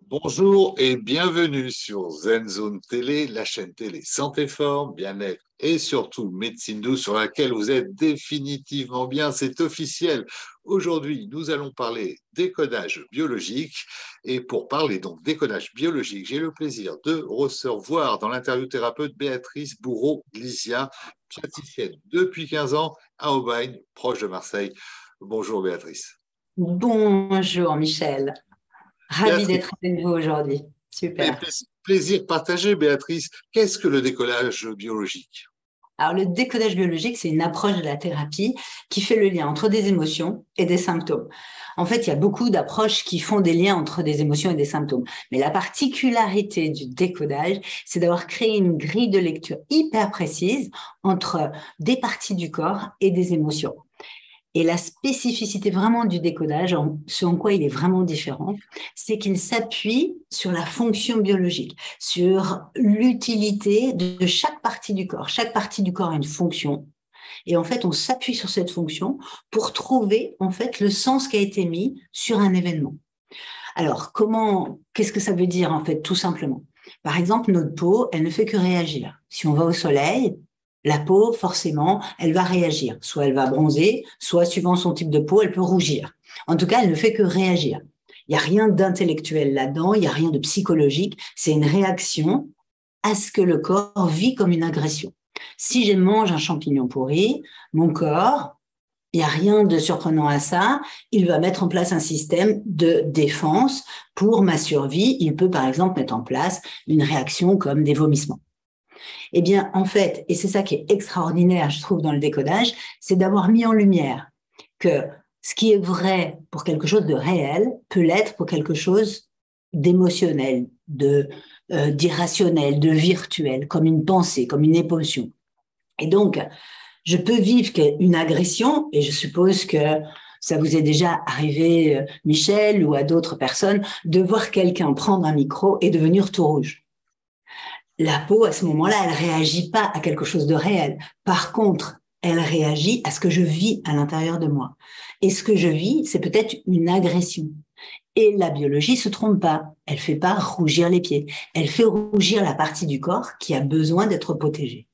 Bonjour et bienvenue sur ZenZone Télé, la chaîne télé santé forme, bien-être et surtout médecine douce sur laquelle vous êtes définitivement bien, c'est officiel. Aujourd'hui, nous allons parler décodage biologique et pour parler donc décodage biologique, j'ai le plaisir de recevoir dans l'interview thérapeute Béatrice Bourreau-Glisia, praticienne depuis 15 ans à Aubagne, proche de Marseille. Bonjour Béatrice. Bonjour Michel, ravie Béatrice, d'être avec vous aujourd'hui. Super. plaisir partagé Béatrice. Qu'est-ce que le décollage biologique? Alors le décodage biologique, c'est une approche de la thérapie qui fait le lien entre des émotions et des symptômes. En fait, il y a beaucoup d'approches qui font des liens entre des émotions et des symptômes. Mais la particularité du décodage, c'est d'avoir créé une grille de lecture hyper précise entre des parties du corps et des émotions. Et la spécificité vraiment du décodage, ce en quoi il est vraiment différent, c'est qu'il s'appuie sur la fonction biologique, sur l'utilité de chaque partie du corps. Chaque partie du corps a une fonction. Et en fait, on s'appuie sur cette fonction pour trouver en fait le sens qui a été mis sur un événement. Alors, qu'est-ce que ça veut dire en fait, tout simplement? Par exemple, notre peau, elle ne fait que réagir. Si on va au soleil, la peau, forcément, elle va réagir. Soit elle va bronzer, soit suivant son type de peau, elle peut rougir. En tout cas, elle ne fait que réagir. Il n'y a rien d'intellectuel là-dedans, il n'y a rien de psychologique. C'est une réaction à ce que le corps vit comme une agression. Si je mange un champignon pourri, mon corps, il n'y a rien de surprenant à ça. Il va mettre en place un système de défense pour ma survie. Il peut, par exemple, mettre en place une réaction comme des vomissements. Eh bien, en fait, et c'est ça qui est extraordinaire, je trouve, dans le décodage, c'est d'avoir mis en lumière que ce qui est vrai pour quelque chose de réel peut l'être pour quelque chose d'émotionnel, d'irrationnel, de virtuel, comme une pensée, comme une émotion. Et donc, je peux vivre une agression, et je suppose que ça vous est déjà arrivé, Michel, ou à d'autres personnes, de voir quelqu'un prendre un micro et devenir tout rouge. La peau, à ce moment-là, elle réagit pas à quelque chose de réel. Par contre, elle réagit à ce que je vis à l'intérieur de moi. Et ce que je vis, c'est peut-être une agression. Et la biologie se trompe pas. Elle fait pas rougir les pieds. Elle fait rougir la partie du corps qui a besoin d'être protégée.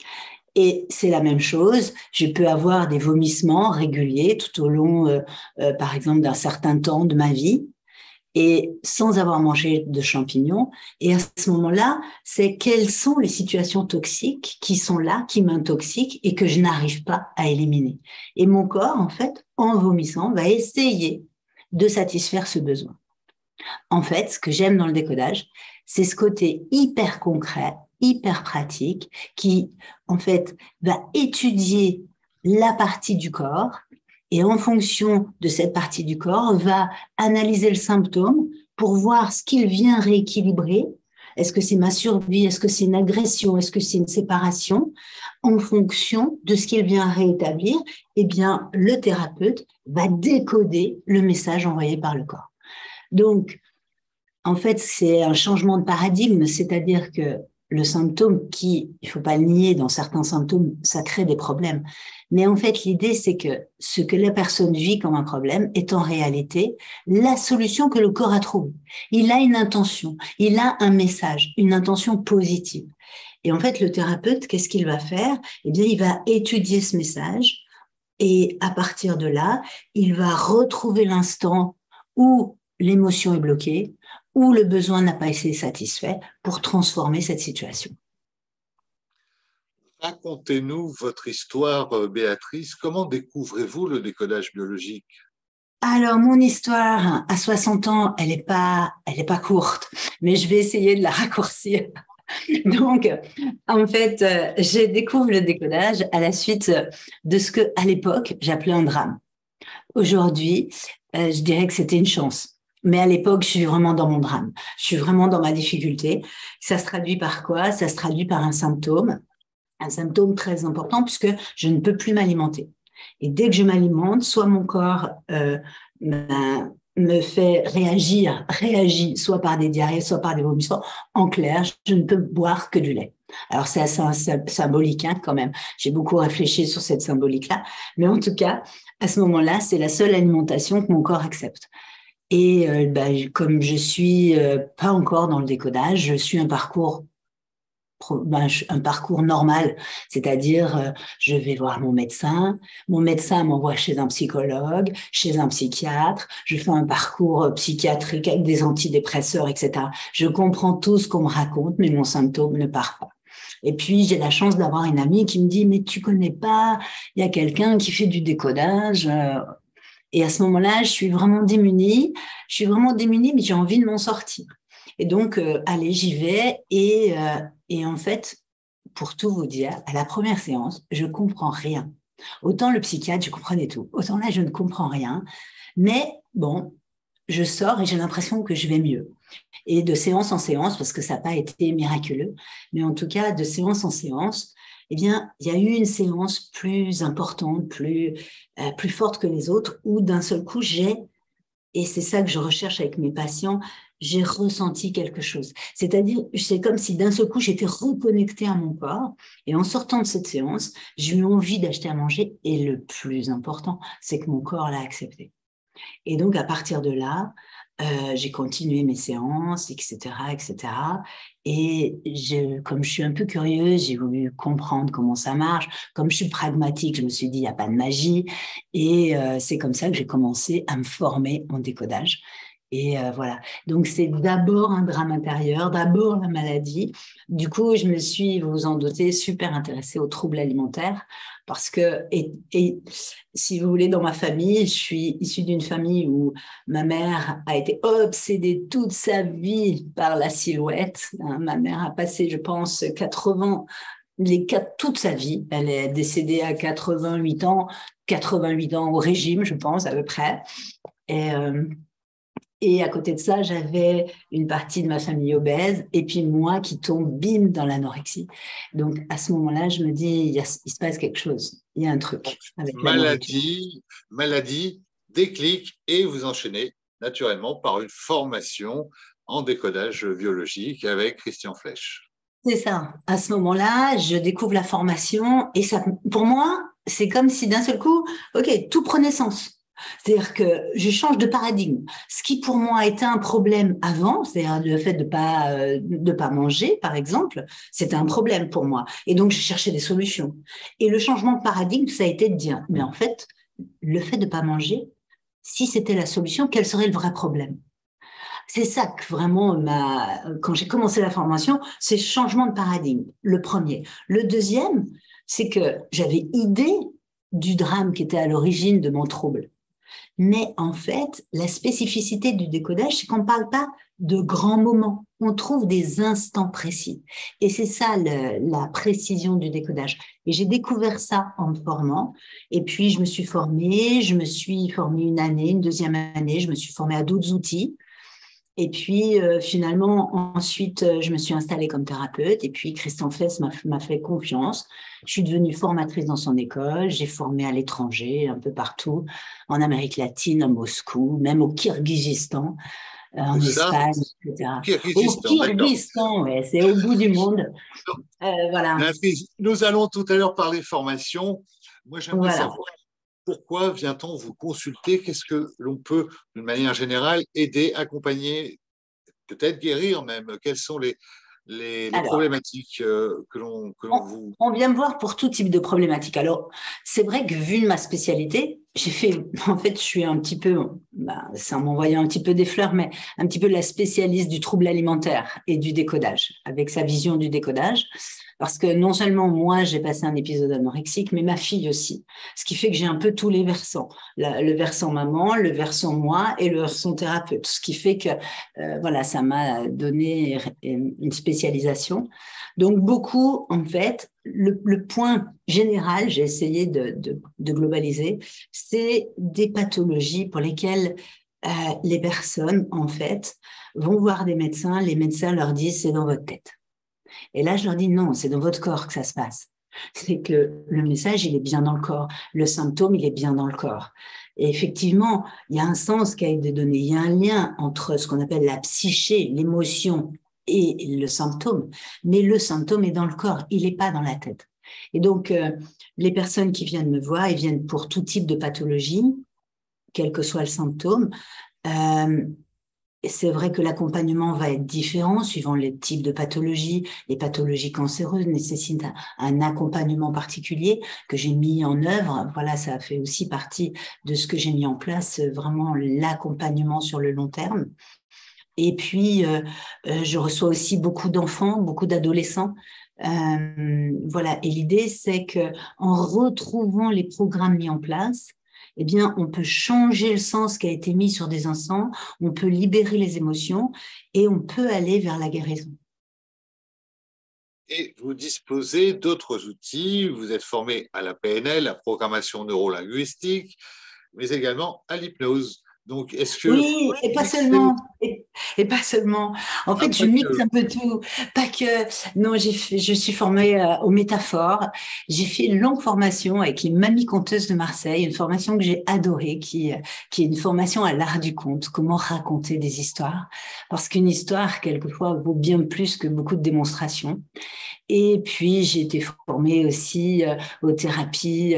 Et c'est la même chose, je peux avoir des vomissements réguliers tout au long, par exemple, d'un certain temps de ma vie, et sans avoir mangé de champignons. Et à ce moment-là, c'est quelles sont les situations toxiques qui sont là, qui m'intoxiquent et que je n'arrive pas à éliminer. Et mon corps, en fait, en vomissant, va essayer de satisfaire ce besoin. En fait, ce que j'aime dans le décodage, c'est ce côté hyper concret, hyper pratique, qui, en fait, va étudier la partie du corps et en fonction de cette partie du corps, va analyser le symptôme pour voir ce qu'il vient rééquilibrer. Est-ce que c'est ma survie? Est-ce que c'est une agression? Est-ce que c'est une séparation? En fonction de ce qu'il vient réétablir, eh bien, le thérapeute va décoder le message envoyé par le corps. Donc, en fait, c'est un changement de paradigme, c'est-à-dire que le symptôme qui, il faut pas le nier, dans certains symptômes, ça crée des problèmes. Mais en fait, l'idée, c'est que ce que la personne vit comme un problème est en réalité la solution que le corps a trouvée. Il a une intention, il a un message, une intention positive. Et en fait, le thérapeute, qu'est-ce qu'il va faire? Eh bien, il va étudier ce message et à partir de là, il va retrouver l'instant où l'émotion est bloquée, où le besoin n'a pas été satisfait pour transformer cette situation. Racontez-nous votre histoire, Béatrice. Comment découvrez-vous le décodage biologique? Alors, mon histoire, à 60 ans, elle est pas courte, mais je vais essayer de la raccourcir. Donc, en fait, j'ai découvert le décodage à la suite de ce que, à l'époque, j'appelais un drame. Aujourd'hui, je dirais que c'était une chance. Mais à l'époque, je suis vraiment dans mon drame. Je suis vraiment dans ma difficulté. Ça se traduit par quoi? Ça se traduit par un symptôme très important puisque je ne peux plus m'alimenter. Et dès que je m'alimente, soit mon corps me fait réagit soit par des diarrhées, soit par des vomissements. En clair, je ne peux boire que du lait. Alors c'est assez symbolique hein, quand même. J'ai beaucoup réfléchi sur cette symbolique-là, mais en tout cas, à ce moment-là, c'est la seule alimentation que mon corps accepte. Et comme je suis pas encore dans le décodage, je suis un parcours normal, c'est-à-dire je vais voir mon médecin m'envoie chez un psychologue, chez un psychiatre, je fais un parcours psychiatrique avec des antidépresseurs, etc. Je comprends tout ce qu'on me raconte, mais mon symptôme ne part pas. Et puis j'ai la chance d'avoir une amie qui me dit, mais tu connais pas, il y a quelqu'un qui fait du décodage. Et à ce moment-là, je suis vraiment démunie, mais j'ai envie de m'en sortir. Et donc, allez, j'y vais. Et en fait, pour tout vous dire, à la première séance, je comprends rien. Autant le psychiatre, je comprenais tout. Autant là, je ne comprends rien. Mais bon, je sors et j'ai l'impression que je vais mieux. Et de séance en séance, parce que ça n'a pas été miraculeux, mais en tout cas, de séance en séance, eh bien, il y a eu une séance plus importante, plus forte que les autres, où d'un seul coup, et c'est ça que je recherche avec mes patients, j'ai ressenti quelque chose. C'est-à-dire, c'est comme si d'un seul coup, j'étais reconnectée à mon corps. Et en sortant de cette séance, j'ai eu envie d'acheter à manger. Et le plus important, c'est que mon corps l'a accepté. Et donc, à partir de là, j'ai continué mes séances, etc., etc. Et comme je suis un peu curieuse, j'ai voulu comprendre comment ça marche. Comme je suis pragmatique, je me suis dit, il n'y a pas de magie. Et c'est comme ça que j'ai commencé à me former en décodage. Et voilà. Donc, c'est d'abord un drame intérieur, d'abord la maladie. Du coup, je me suis, vous vous en doutez, super intéressée aux troubles alimentaires parce que, et si vous voulez, dans ma famille, je suis issue d'une famille où ma mère a été obsédée toute sa vie par la silhouette. Ma mère a passé, je pense, 80, toute sa vie. Elle est décédée à 88 ans au régime, je pense, à peu près. Et, et à côté de ça, j'avais une partie de ma famille obèse et puis moi qui tombe, bim, dans l'anorexie. Donc, à ce moment-là, je me dis, il se passe quelque chose. Il y a un Donc, truc avec la nourriture. maladie, déclic, et vous enchaînez naturellement par une formation en décodage biologique avec Christian Flech. C'est ça. À ce moment-là, je découvre la formation et ça, pour moi, c'est comme si d'un seul coup, ok, tout prenait sens. C'est-à-dire que je change de paradigme. Ce qui pour moi était un problème avant, c'est-à-dire le fait de pas manger, par exemple, c'était un problème pour moi. Et donc, je cherchais des solutions. Et le changement de paradigme, ça a été de dire, mais en fait, le fait de pas manger, si c'était la solution, quel serait le vrai problème? C'est ça que vraiment quand j'ai commencé la formation, c'est changement de paradigme, le premier. Le deuxième, c'est que j'avais idée du drame qui était à l'origine de mon trouble. Mais en fait, la spécificité du décodage, c'est qu'on ne parle pas de grands moments. On trouve des instants précis. Et c'est ça la précision du décodage. Et j'ai découvert ça en me formant. Et puis, je me suis formée une année, une deuxième année, je me suis formée à d'autres outils. Et puis, finalement, ensuite, je me suis installée comme thérapeute. Et puis, Christian Fess m'a fait confiance. Je suis devenue formatrice dans son école. J'ai formé à l'étranger, un peu partout, en Amérique latine, à Moscou, même au Kirghizistan, Où en ça? Espagne, etc. Au Kyrgyzstan, d'accord. Kirghizistan, ouais, c'est au bout du monde. Voilà, Nous allons tout à l'heure parler formation. Moi, j'aimerais voilà. savoir pourquoi vient-on vous consulter? Qu'est-ce que l'on peut, d'une manière générale, aider, accompagner, peut-être guérir même? Quelles sont les Alors, problématiques que l'on On, vous... on vient me voir pour tout type de problématiques. Alors, c'est vrai que vu ma spécialité, en fait, je suis un petit peu, c'est en m'envoyant un petit peu des fleurs, mais un petit peu la spécialiste du trouble alimentaire et du décodage, avec sa vision du décodage. Parce que non seulement moi, j'ai passé un épisode anorexique, mais ma fille aussi. Ce qui fait que j'ai un peu tous les versants. Le versant maman, le versant moi et le versant thérapeute. Ce qui fait que, voilà, ça m'a donné une spécialisation. Donc, beaucoup, en fait, le point général, j'ai essayé de globaliser, c'est des pathologies pour lesquelles les personnes, en fait, vont voir des médecins, les médecins leur disent c'est dans votre tête. Et là, je leur dis non, c'est dans votre corps que ça se passe. C'est que le message, il est bien dans le corps. Le symptôme, il est bien dans le corps. Et effectivement, il y a un sens qui a été donné. Il y a un lien entre ce qu'on appelle la psyché, l'émotion et le symptôme. Mais le symptôme est dans le corps, il n'est pas dans la tête. Et donc, les personnes qui viennent me voir, ils viennent pour tout type de pathologie, quel que soit le symptôme. Et c'est vrai que l'accompagnement va être différent suivant les types de pathologies. Les pathologies cancéreuses nécessitent un accompagnement particulier que j'ai mis en œuvre. Voilà, ça fait aussi partie de ce que j'ai mis en place, vraiment l'accompagnement sur le long terme. Et puis, je reçois aussi beaucoup d'enfants, beaucoup d'adolescents. Voilà. Et l'idée, c'est que en retrouvant les programmes mis en place, eh bien, on peut changer le sens qui a été mis sur des enfants, on peut libérer les émotions et on peut aller vers la guérison. Et vous disposez d'autres outils. Vous êtes formé à la PNL, la programmation neurolinguistique, mais également à l'hypnose. Donc, est-ce que Oui, et pas mixez... seulement. Et pas seulement. En Ah, fait, je pas mixe que. un peu tout. Pas que. Non, je suis formée aux métaphores. J'ai fait une longue formation avec les Mamies Conteuses de Marseille, une formation que j'ai adorée, qui est une formation à l'art du conte. Comment raconter des histoires. Parce qu'une histoire, quelquefois, vaut bien plus que beaucoup de démonstrations. Et puis, j'ai été formée aussi aux thérapies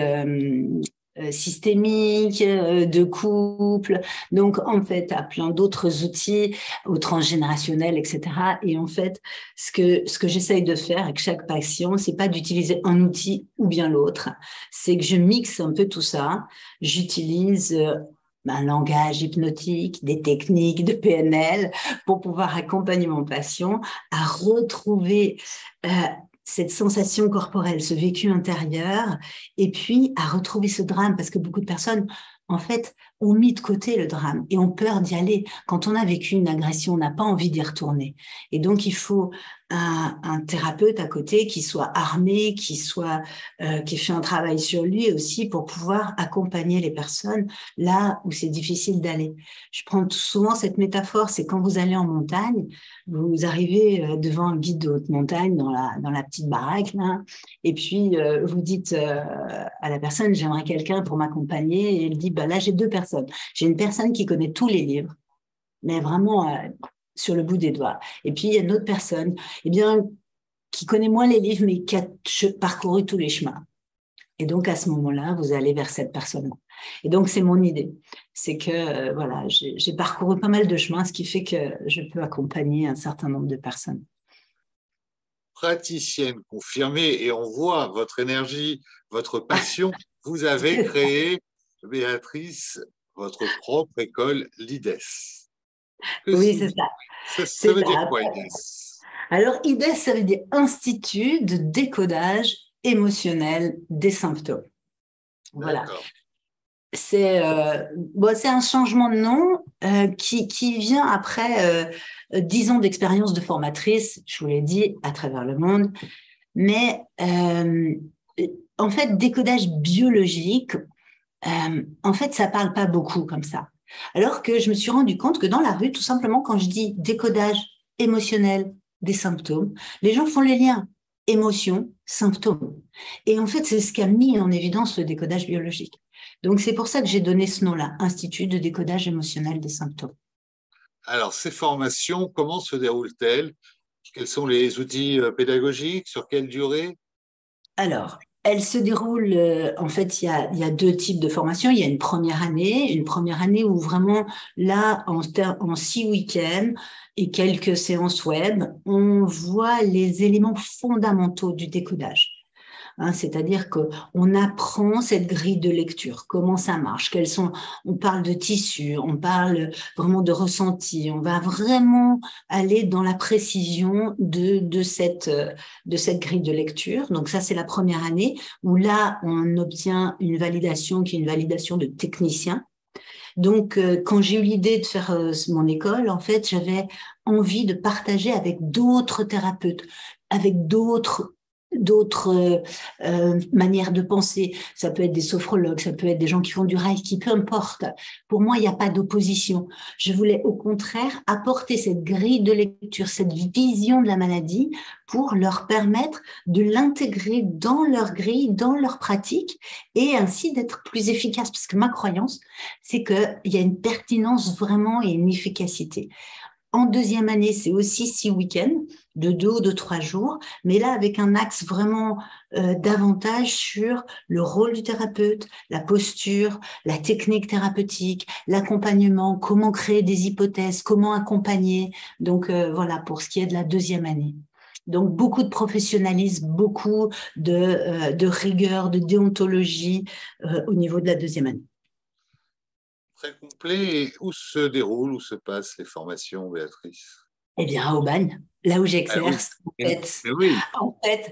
systémiques, de couple. Donc, en fait, à plein d'autres outils, au transgénérationnel, etc. Et en fait, ce que j'essaye de faire avec chaque patient, c'est pas d'utiliser un outil ou bien l'autre. C'est que je mixe un peu tout ça. J'utilise un langage hypnotique, des techniques de PNL pour pouvoir accompagner mon patient à retrouver euh, cette sensation corporelle, ce vécu intérieur, et puis à retrouver ce drame, parce que beaucoup de personnes, en fait, ont mis de côté le drame et ont peur d'y aller. Quand on a vécu une agression, on n'a pas envie d'y retourner. Et donc, il faut un thérapeute à côté qui soit armé, qui fait un travail sur lui aussi pour pouvoir accompagner les personnes là où c'est difficile d'aller. Je prends souvent cette métaphore, c'est quand vous allez en montagne, vous arrivez devant un guide de haute montagne dans la petite baraque, là, et puis vous dites à la personne, j'aimerais quelqu'un pour m'accompagner, et elle dit, bah, là j'ai deux personnes. J'ai une personne qui connaît tous les livres, mais vraiment sur le bout des doigts. Et puis il y a une autre personne, eh bien, qui connaît moins les livres, mais qui a parcouru tous les chemins. Et donc, à ce moment-là, vous allez vers cette personne-là. Et donc, c'est mon idée. C'est que, voilà, j'ai parcouru pas mal de chemins, ce qui fait que je peux accompagner un certain nombre de personnes. Praticienne confirmée, et on voit votre énergie, votre passion. Vous avez créé, Béatrice, votre propre école, l'IDES. Que Oui, c'est ça. ça C'est veut dire ça. quoi, IDES? Alors, IDES, ça veut dire Institut de décodage émotionnel des symptômes. Voilà. D'accord. C'est un changement de nom qui vient après 10 ans d'expérience de formatrice, je vous l'ai dit, à travers le monde. Mais en fait, décodage biologique, en fait, ça parle pas beaucoup comme ça. Alors que je me suis rendu compte que dans la rue, tout simplement, quand je dis décodage émotionnel des symptômes, les gens font les liens. Émotion, symptômes. Et en fait, c'est ce qui a mis en évidence le décodage biologique. Donc, c'est pour ça que j'ai donné ce nom-là, Institut de décodage émotionnel des symptômes. Alors, ces formations, comment se déroulent-elles? Quels sont les outils pédagogiques? Sur quelle durée? Alors, elle se déroule, en fait, il y a deux types de formations. Il y a une première année où vraiment, là, en 6 week-ends et quelques séances web, on voit les éléments fondamentaux du décodage. Hein, c'est-à-dire qu'on apprend cette grille de lecture, comment ça marche, on parle de tissu, on parle vraiment de ressenti, on va vraiment aller dans la précision de cette grille de lecture. Donc ça, c'est la première année où là, on obtient une validation qui est une validation de technicien. Donc, quand j'ai eu l'idée de faire mon école, en fait, j'avais envie de partager avec d'autres thérapeutes, avec d'autres manières de penser. Ça peut être des sophrologues, ça peut être des gens qui font du reiki, peu importe. Pour moi, il n'y a pas d'opposition. Je voulais au contraire apporter cette grille de lecture, cette vision de la maladie pour leur permettre de l'intégrer dans leur grille, dans leur pratique et ainsi d'être plus efficace. Parce que ma croyance, c'est qu'il y a une pertinence vraiment et une efficacité. En deuxième année, c'est aussi 6 week-ends. de 2 ou de 3 jours, mais là avec un axe vraiment davantage sur le rôle du thérapeute, la posture, la technique thérapeutique, l'accompagnement, comment créer des hypothèses, comment accompagner. Donc voilà, pour ce qui est de la 2e année. Donc beaucoup de professionnalisme, beaucoup de rigueur, de déontologie au niveau de la 2e année. Très complet. Et où se déroulent, où se passent les formations, Béatrice? Eh bien, à Aubagne, là où Ah oui, j'exerce, en fait. mais oui. En fait,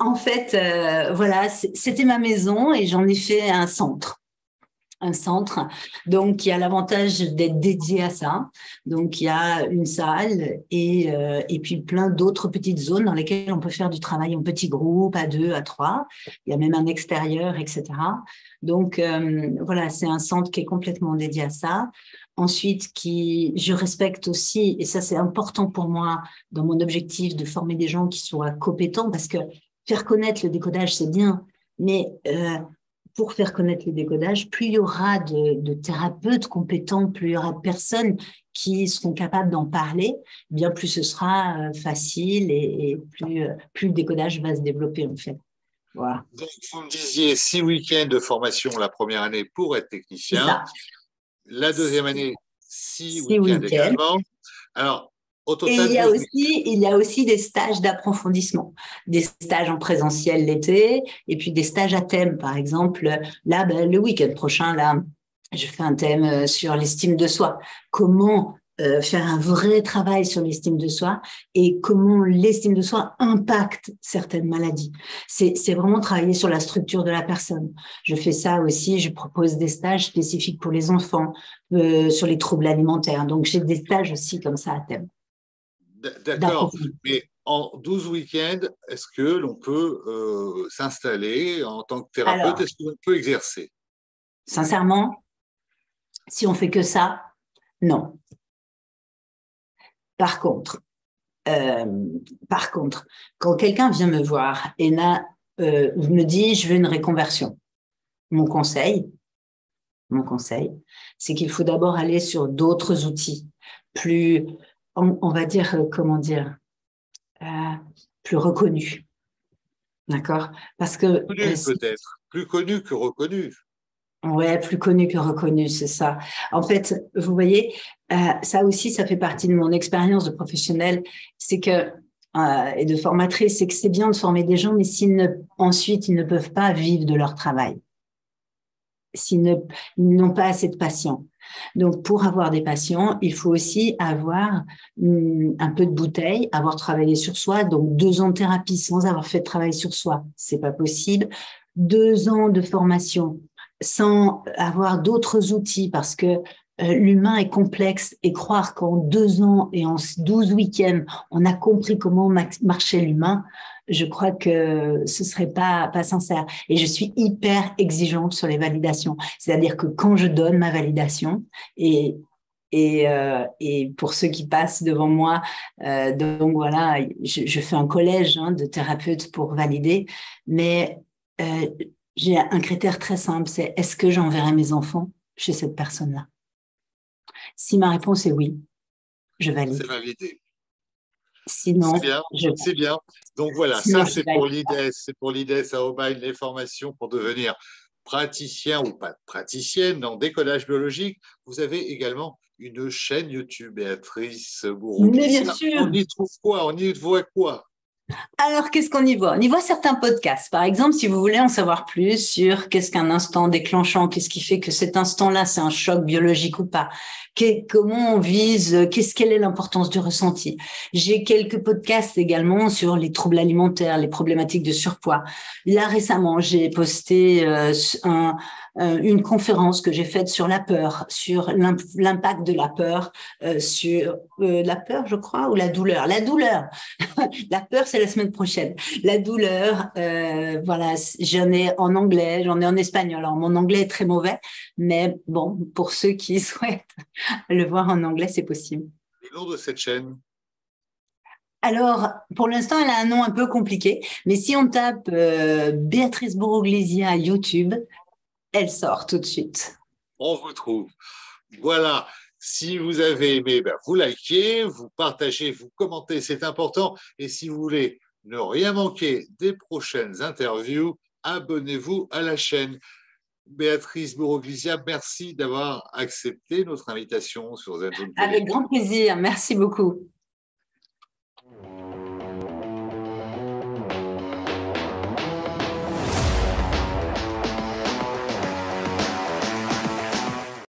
voilà, c'était ma maison et j'en ai fait un centre. Un centre, donc qui a l'avantage d'être dédié à ça. Donc, il y a une salle et puis plein d'autres petites zones dans lesquelles on peut faire du travail en petits groupes, à 2, à 3. Il y a même un extérieur, etc. Donc, voilà, c'est un centre qui est complètement dédié à ça. Ensuite, je respecte aussi, et ça c'est important pour moi dans mon objectif de former des gens qui soient compétents, parce que faire connaître le décodage, c'est bien, mais pour faire connaître le décodage, plus il y aura de thérapeutes compétents, plus il y aura de personnes qui seront capables d'en parler, bien plus ce sera facile et plus le décodage va se développer en fait. Voilà. Donc, vous me disiez 6 week-ends de formation la première année pour être C'est technicien. ça. La 2e année, 6 6 week-ends week-ends. également. Alors, au Et total, 12 week-ends. il y a aussi des stages d'approfondissement, des stages en présentiel l'été, et puis des stages à thème. Par exemple, là, ben, le week-end prochain, là, je fais un thème sur l'estime de soi. Comment faire un vrai travail sur l'estime de soi et comment l'estime de soi impacte certaines maladies. C'est vraiment travailler sur la structure de la personne. Je fais ça aussi, je propose des stages spécifiques pour les enfants, sur les troubles alimentaires. Donc, j'ai des stages aussi comme ça à thème. D'accord. Mais en 12 week-ends, est-ce que l'on peut s'installer en tant que thérapeute? Alors, Est-ce qu'on peut exercer? sincèrement, si on fait que ça, non. Par contre, euh, quand quelqu'un vient me voir et me dit je veux une réconversion, mon conseil, c'est qu'il faut d'abord aller sur d'autres outils, plus, on va dire, comment dire, euh, plus reconnus, d'accord? Parce que Connu peut-être, plus connu que reconnu. ouais, plus connu que reconnu, c'est ça. En fait, vous voyez, ça aussi, ça fait partie de mon expérience de professionnelle, c'est que et de formatrice, c'est que c'est bien de former des gens, mais ensuite ils ne peuvent pas vivre de leur travail, ils n'ont pas assez de patients. Donc, pour avoir des patients, il faut aussi avoir un peu de bouteille, avoir travaillé sur soi. Donc, 2 ans de thérapie sans avoir fait de travail sur soi, c'est pas possible. 2 ans de formation sans avoir d'autres outils, parce que l'humain est complexe, et croire qu'en 2 ans et en 12 week-ends, on a compris comment marchait l'humain, je crois que ce serait pas sincère. Et je suis hyper exigeante sur les validations. C'est-à-dire que quand je donne ma validation, et et pour ceux qui passent devant moi, donc voilà, je fais un collège de thérapeutes pour valider, mais euh, j'ai un critère très simple, c'est est-ce que j'enverrai mes enfants chez cette personne-là? Si ma réponse est oui, je C'est valide. validé. C'est Sinon, bien, je c'est bien. Donc voilà, sinon ça je c'est pour valide pas. l'IDES, c'est pour l'IDES à Aubagne, les formations pour devenir praticien ou pas praticienne en décollage biologique. Vous avez également une chaîne YouTube, Béatrice Mais bien Bourrouglissia. On sûr. y trouve quoi? On y voit quoi? Alors, qu'est-ce qu'on y voit? On y voit certains podcasts. Par exemple, si vous voulez en savoir plus sur qu'est-ce qu'un instant déclenchant, qu'est-ce qui fait que cet instant-là, c'est un choc biologique ou pas, comment on vise, quelle est l'importance du ressenti. J'ai quelques podcasts également sur les troubles alimentaires, les problématiques de surpoids. Là, récemment, j'ai posté une conférence que j'ai faite sur la peur, sur l'impact de la peur, sur la peur, je crois, ou la douleur. La douleur. La peur, c'est la semaine prochaine. La douleur, voilà, j'en ai en anglais, j'en ai en espagnol. Alors, mon anglais est très mauvais, mais bon, pour ceux qui souhaitent le voir en anglais, c'est possible. Le nom de cette chaîne? Alors, pour l'instant, elle a un nom un peu compliqué, mais si on tape Béatrice Bourrouglissia YouTube, elle sort tout de suite. On vous trouve. Voilà, Si vous avez aimé, ben, vous likez, vous partagez, vous commentez, c'est important. Et si vous voulez ne rien manquer des prochaines interviews, abonnez-vous à la chaîne. Béatrice Boroglisia, merci d'avoir accepté notre invitation sur Zen Zone Télé. Avec grand plaisir. Merci beaucoup.